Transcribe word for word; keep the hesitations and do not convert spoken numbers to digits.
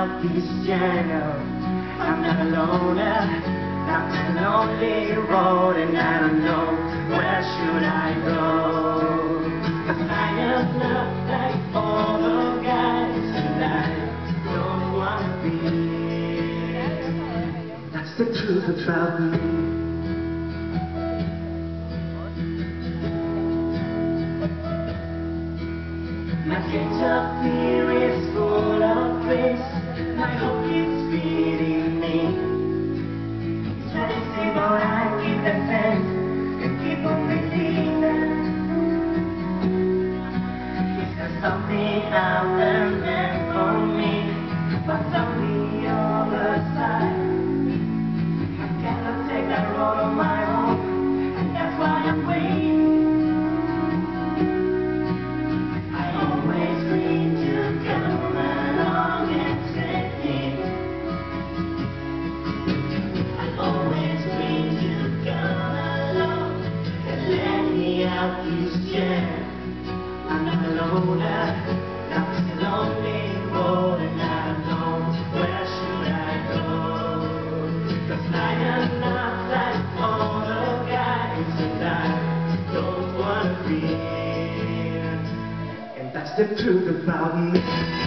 out this channel. I'm not alone, not a lonely road, and I don't know where should I go. 'Cause I am not like all the guys, and I don't wanna be. That's the truth about me. My ketchup here is full of grace. My hope keeps feeding me. It's very simple, I keep the faith and keep on believing. It's got something out there meant for me, but on the other side, I cannot take that road on my own, and that's why I'm waiting. I'm not alone, not this lonely road, and I don't know where should I go. 'Cause I am not like all the guys, and I don't wanna be. And that's the truth about me.